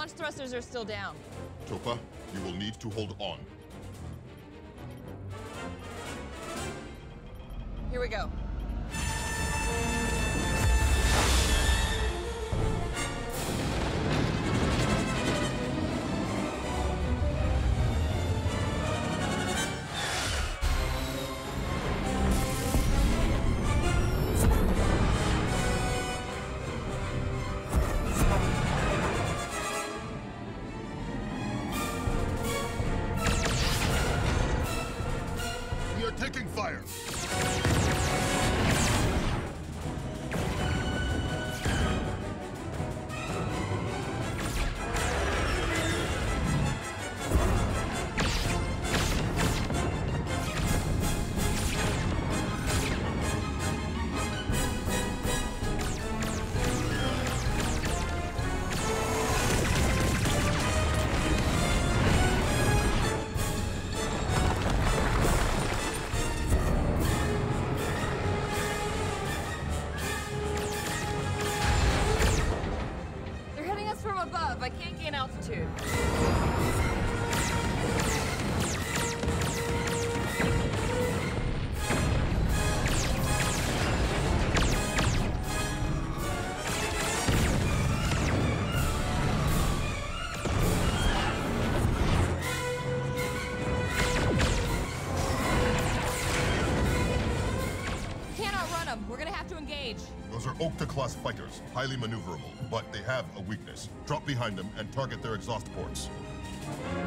Launch thrusters are still down. Chopa, you will need to hold on. Here we go. We are taking fire. They're hitting us from above. I can't gain altitude. Can't outrun them. We're gonna have to engage. Those are Okta-class fighters, highly maneuverable, but they have a weakness. Drop behind them and target their exhaust ports.